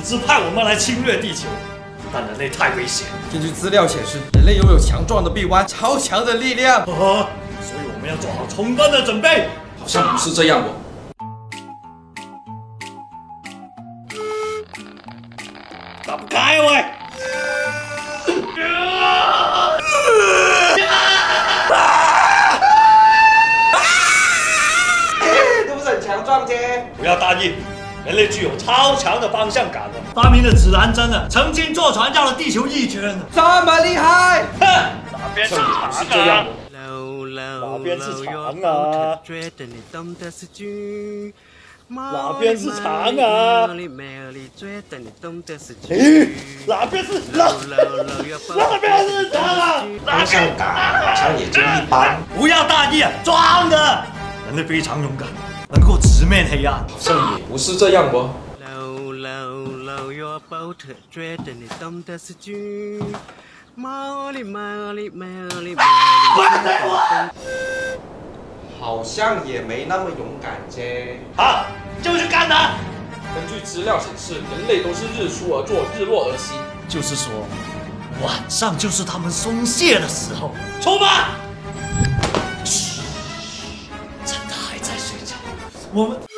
是派我们来侵略地球，但人类太危险。 根据资料显示，人类拥有强壮的臂弯、超强的力量， 所以我们要做好冲锋的准备。 好像不是这样哦。 打不开喂！ 都不是很强壮啫。 不要大意，人类具有超强的方向感的，发明了指南针呢，曾经坐船绕了地球一圈呢。 这么厉害！ 哼，哪边是长啊？哪边是长啊？哪边是长啊？哪边是哪边是长啊？ 方向感好像也就一般。 不要大意，装的。人类非常勇敢，能够直面黑暗。 好像也不是这样哦。好像也没那么勇敢啫。 好，就去干他！ 根据资料显示，人类都是日出而作，日落而息。 就是说，晚上就是他们松懈的时候。出发！嘘，趁他还在睡觉，我们。